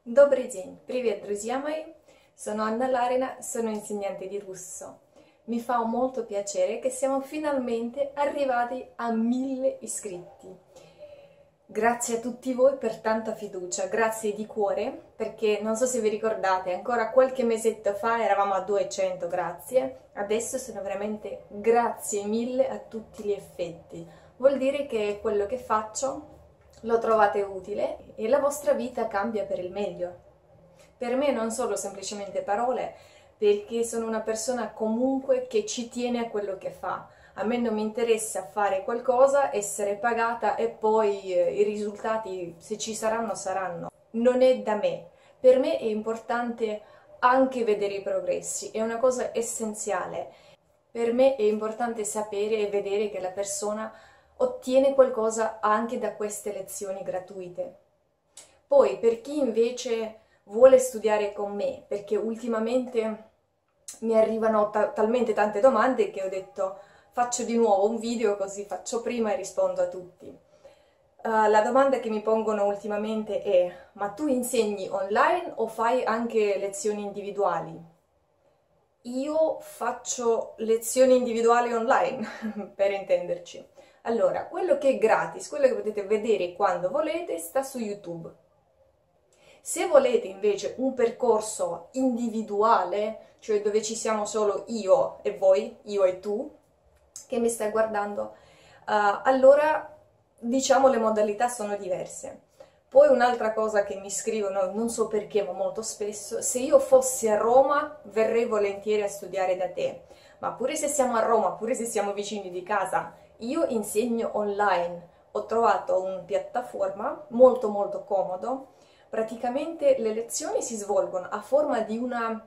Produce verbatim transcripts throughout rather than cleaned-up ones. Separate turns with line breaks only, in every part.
Добрый день! Привет, друзья мои! Sono Anna Larina, sono insegnante di russo. Mi fa molto piacere che siamo finalmente arrivati a mille iscritti. Grazie a tutti voi per tanta fiducia, grazie di cuore, perché non so se vi ricordate, ancora qualche mesetto fa eravamo a duecento, grazie, adesso sono veramente grazie mille a tutti gli effetti. Vuol dire che quello che faccio lo trovate utile e la vostra vita cambia per il meglio. Per me non sono semplicemente parole, perché sono una persona comunque che ci tiene a quello che fa. A me non mi interessa fare qualcosa, essere pagata e poi eh, i risultati, se ci saranno, saranno. Non è da me. Per me è importante anche vedere i progressi, è una cosa essenziale. Per me è importante sapere e vedere che la persona ottiene qualcosa anche da queste lezioni gratuite. Poi, per chi invece vuole studiare con me, perché ultimamente mi arrivano ta- talmente tante domande che ho detto faccio di nuovo un video così faccio prima e rispondo a tutti. Uh, la domanda che mi pongono ultimamente è: ma tu insegni online o fai anche lezioni individuali? Io faccio lezioni individuali online, per intenderci. Allora, quello che è gratis, quello che potete vedere quando volete, sta su YouTube. Se volete invece un percorso individuale, cioè dove ci siamo solo io e voi, io e tu, che mi stai guardando, uh, allora diciamo le modalità sono diverse. Poi un'altra cosa che mi scrivono, non so perché, ma molto spesso: se io fossi a Roma verrei volentieri a studiare da te. Ma pure se siamo a Roma, pure se siamo vicini di casa, io insegno online. Ho trovato una piattaforma molto molto comodo. Praticamente le lezioni si svolgono a forma di una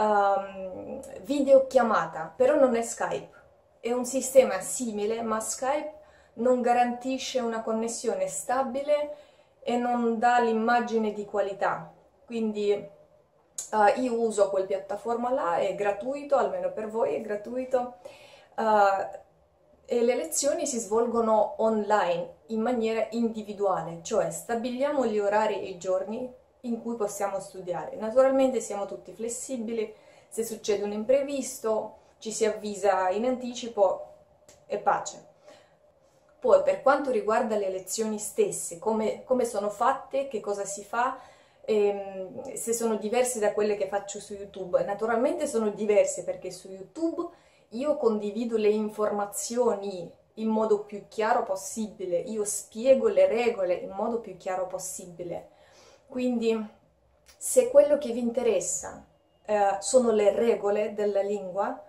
um, videochiamata, però non è Skype. È un sistema simile, ma Skype non garantisce una connessione stabile e non dà l'immagine di qualità. Quindi uh, io uso quella piattaforma là, è gratuito, almeno per voi è gratuito. Uh, e le lezioni si svolgono online in maniera individuale, cioè stabiliamo gli orari e i giorni in cui possiamo studiare. Naturalmente siamo tutti flessibili, se succede un imprevisto ci si avvisa in anticipo e pace. Poi per quanto riguarda le lezioni stesse, come, come sono fatte, che cosa si fa, ehm, se sono diverse da quelle che faccio su YouTube. Naturalmente sono diverse perché su YouTube io condivido le informazioni in modo più chiaro possibile, io spiego le regole in modo più chiaro possibile. Quindi, se quello che vi interessa eh, sono le regole della lingua,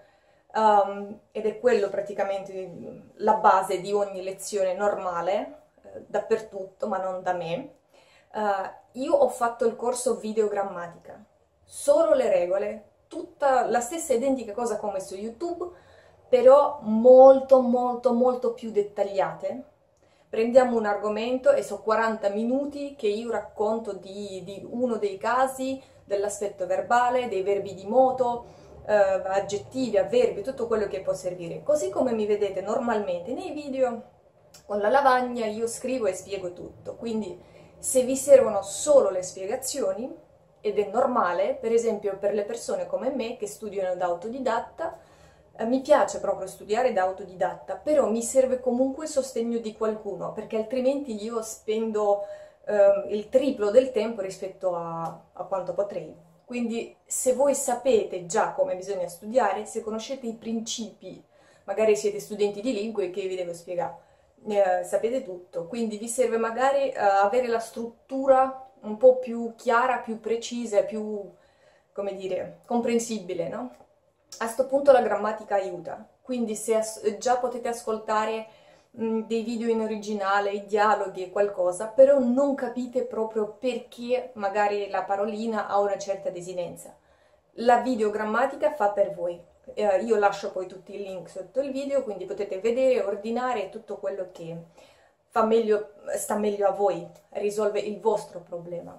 um, ed è quello praticamente la base di ogni lezione normale, eh, dappertutto, ma non da me, uh, io ho fatto il corso videogrammatica, solo le regole, tutta la stessa identica cosa come su YouTube, però molto molto molto più dettagliate. Prendiamo un argomento e sono quaranta minuti che io racconto di, di uno dei casi, dell'aspetto verbale, dei verbi di moto, eh, aggettivi, avverbi, tutto quello che può servire. Così come mi vedete normalmente nei video, con la lavagna io scrivo e spiego tutto. Quindi se vi servono solo le spiegazioni, ed è normale, per esempio per le persone come me che studiano da autodidatta, eh, mi piace proprio studiare da autodidatta, però mi serve comunque il sostegno di qualcuno, perché altrimenti io spendo eh, il triplo del tempo rispetto a, a quanto potrei. Quindi se voi sapete già come bisogna studiare, se conoscete i principi, magari siete studenti di lingue che vi devo spiegare, eh, sapete tutto, quindi vi serve magari eh, avere la struttura un po' più chiara, più precisa, più, come dire, comprensibile, no? A sto punto la grammatica aiuta, quindi se già potete ascoltare mh, dei video in originale, i dialoghi e qualcosa, però non capite proprio perché magari la parolina ha una certa desinenza. La videogrammatica fa per voi. Eh, io lascio poi tutti i link sotto il video, quindi potete vedere, ordinare tutto quello che fa meglio, sta meglio a voi, risolve il vostro problema.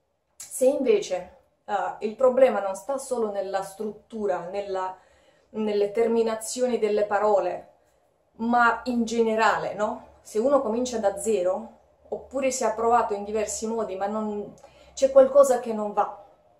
Se invece uh, il problema non sta solo nella struttura, nella, nelle terminazioni delle parole, ma in generale, no? Se uno comincia da zero, oppure si è provato in diversi modi, ma non, c'è qualcosa che non va.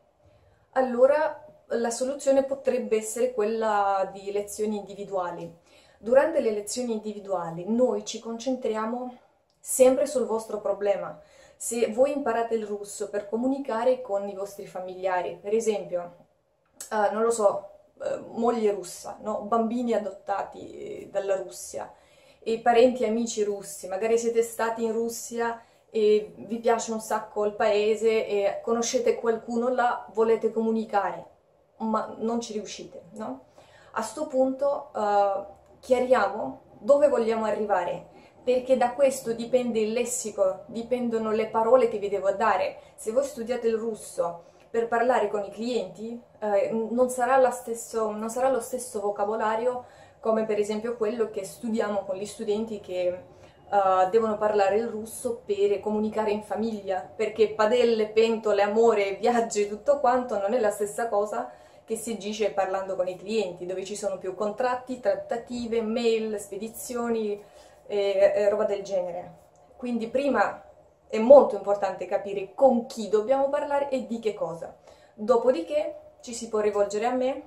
Allora la soluzione potrebbe essere quella di lezioni individuali. Durante le lezioni individuali noi ci concentriamo sempre sul vostro problema. Se voi imparate il russo per comunicare con i vostri familiari, per esempio, uh, non lo so, uh, moglie russa, no? Bambini adottati dalla Russia, e parenti e amici russi, magari siete stati in Russia e vi piace un sacco il paese e conoscete qualcuno là, volete comunicare, ma non ci riuscite, no? A sto punto uh, chiariamo dove vogliamo arrivare, perché da questo dipende il lessico, dipendono le parole che vi devo dare. Se voi studiate il russo per parlare con i clienti, eh, non sarà la stesso, non sarà lo stesso vocabolario come per esempio quello che studiamo con gli studenti che uh, devono parlare il russo per comunicare in famiglia, perché padelle, pentole, amore, viaggi, tutto quanto non è la stessa cosa che si dice parlando con i clienti, dove ci sono più contratti, trattative, mail, spedizioni e, e roba del genere. Quindi prima è molto importante capire con chi dobbiamo parlare e di che cosa. Dopodiché ci si può rivolgere a me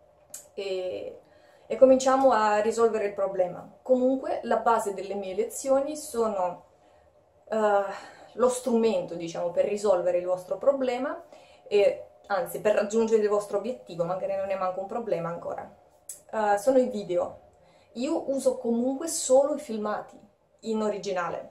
e, e cominciamo a risolvere il problema. Comunque la base delle mie lezioni sono uh, lo strumento, diciamo, per risolvere il vostro problema e anzi per raggiungere il vostro obiettivo, magari non è manco un problema ancora. Uh, sono i video. Io uso comunque solo i filmati in originale.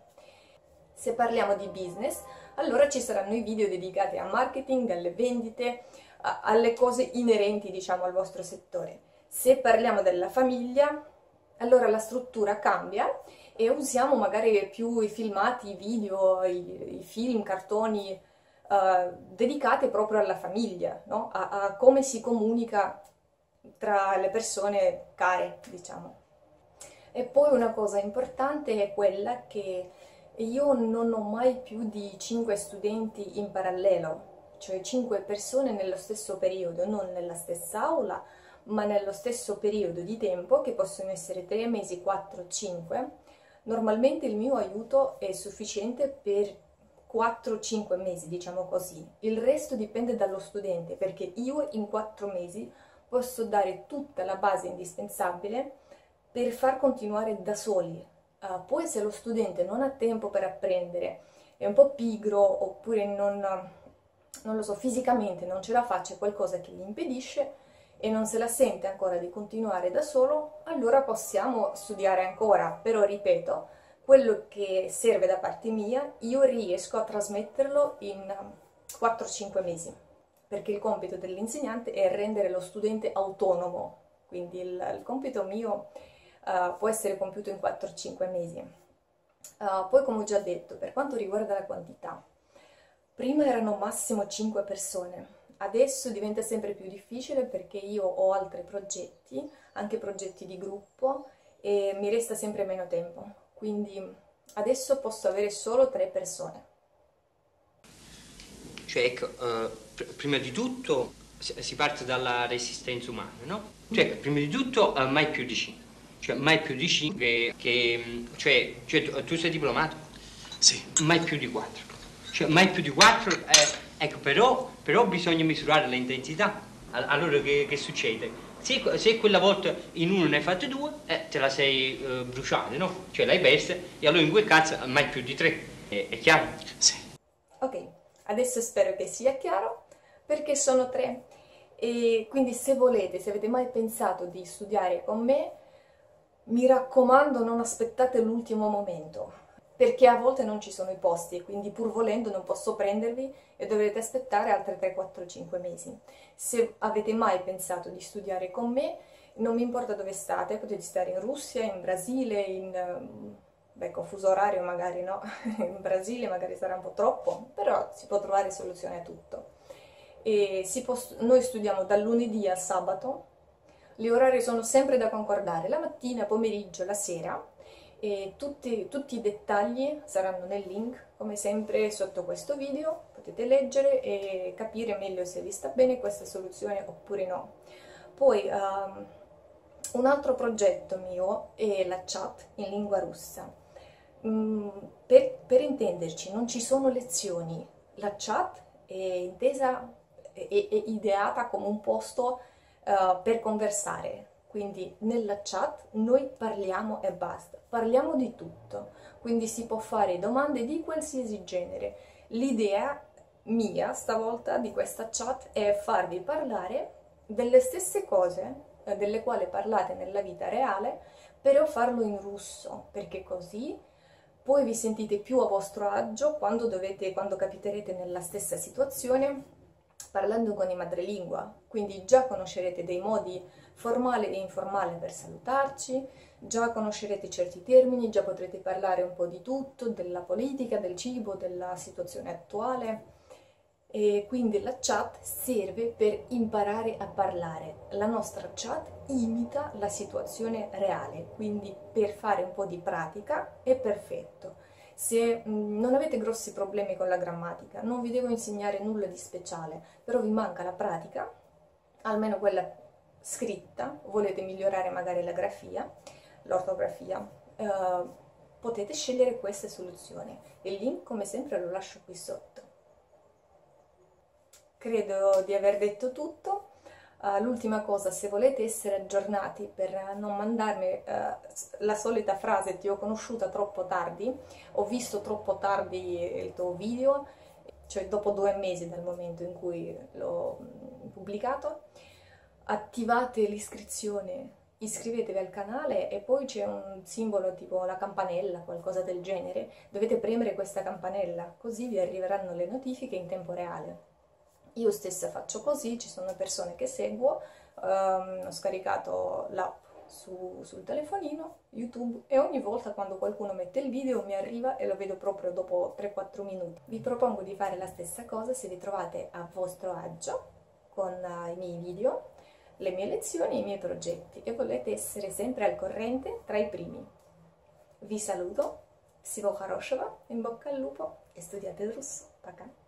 Se parliamo di business, allora ci saranno i video dedicati a marketing, alle vendite, a, alle cose inerenti, diciamo, al vostro settore. Se parliamo della famiglia, allora la struttura cambia e usiamo magari più i filmati, i video, i, i film, cartoni uh, dedicati proprio alla famiglia, no? a, a come si comunica tra le persone care, diciamo. E poi una cosa importante è quella che io non ho mai più di cinque studenti in parallelo, cioè cinque persone nello stesso periodo, non nella stessa aula, ma nello stesso periodo di tempo, che possono essere tre mesi, quattro, cinque. Normalmente il mio aiuto è sufficiente per quattro cinque mesi, diciamo così. Il resto dipende dallo studente, perché io in quattro mesi posso dare tutta la base indispensabile per far continuare da soli. Uh, poi se lo studente non ha tempo per apprendere, è un po' pigro oppure non, non lo so, fisicamente non ce la fa, c'è qualcosa che gli impedisce e non se la sente ancora di continuare da solo, allora possiamo studiare ancora. Però ripeto, quello che serve da parte mia, io riesco a trasmetterlo in quattro cinque mesi, perché il compito dell'insegnante è rendere lo studente autonomo, quindi il, il compito mio Uh, può essere compiuto in quattro cinque mesi. Uh, poi, come ho già detto, per quanto riguarda la quantità, prima erano massimo cinque persone, adesso diventa sempre più difficile perché io ho altri progetti, anche progetti di gruppo, e mi resta sempre meno tempo, quindi adesso posso avere solo tre persone.
Cioè, ecco, uh, pr prima di tutto si parte dalla resistenza umana, no? Cioè, prima di tutto, uh, mai più di cinque. Cioè, mai più di cinque, che, cioè, cioè tu, tu sei diplomato?
Sì.
Mai più di quattro. Cioè, mai più di quattro, eh, ecco, però, però bisogna misurare l'intensità. Allora che, che succede? Se, se quella volta in uno ne hai fatte due, eh, te la sei eh, bruciata, no? Cioè l'hai persa, e allora in quel caso mai più di tre. È, è chiaro?
Sì.
Ok, adesso spero che sia chiaro, perché sono tre. E quindi se volete, se avete mai pensato di studiare con me, mi raccomando, non aspettate l'ultimo momento, perché a volte non ci sono i posti e quindi pur volendo non posso prendervi e dovrete aspettare altri tre, quattro, cinque mesi. Se avete mai pensato di studiare con me, non mi importa dove state, potete stare in Russia, in Brasile, in... beh, con fuso orario magari no, in Brasile magari sarà un po' troppo, però si può trovare soluzione a tutto. E si può... Noi studiamo dal lunedì al sabato. Gli orari sono sempre da concordare, la mattina, pomeriggio, la sera, e tutti, tutti i dettagli saranno nel link, come sempre sotto questo video, potete leggere e capire meglio se vi sta bene questa soluzione oppure no. Poi um, un altro progetto mio è la chat in lingua russa. Mm, per, per intenderci, non ci sono lezioni, la chat è intesa, è, è ideata come un posto uh, per conversare. Quindi nella chat noi parliamo e basta, parliamo di tutto, quindi si può fare domande di qualsiasi genere. L'idea mia stavolta di questa chat è farvi parlare delle stesse cose eh, delle quali parlate nella vita reale, però farlo in russo, perché così poi vi sentite più a vostro agio quando dovete, quando capiterete nella stessa situazione parlando con i madrelingua, quindi già conoscerete dei modi formale e informale per salutarci, già conoscerete certi termini, già potrete parlare un po' di tutto, della politica, del cibo, della situazione attuale. E quindi la chat serve per imparare a parlare. La nostra chat imita la situazione reale, quindi per fare un po' di pratica è perfetto. Se mh, non avete grossi problemi con la grammatica, non vi devo insegnare nulla di speciale, però vi manca la pratica, almeno quella scritta, volete migliorare magari la grafia, l'ortografia, eh, potete scegliere queste soluzioni. Il link, come sempre, lo lascio qui sotto. Credo di aver detto tutto. Uh, l'ultima cosa, se volete essere aggiornati per non mandarmi uh, la solita frase ti ho conosciuta troppo tardi, ho visto troppo tardi il tuo video, cioè dopo due mesi dal momento in cui l'ho pubblicato, attivate l'iscrizione, iscrivetevi al canale e poi c'è un simbolo tipo la campanella, qualcosa del genere, dovete premere questa campanella, così vi arriveranno le notifiche in tempo reale. Io stessa faccio così, ci sono persone che seguo, um, ho scaricato l'app su, sul telefonino, YouTube, e ogni volta quando qualcuno mette il video mi arriva e lo vedo proprio dopo tre quattro minuti. Vi propongo di fare la stessa cosa se vi trovate a vostro agio con uh, i miei video, le mie lezioni e i miei progetti e volete essere sempre al corrente tra i primi. Vi saluto, всего хорошего, in bocca al lupo e studiate il russo. Пока!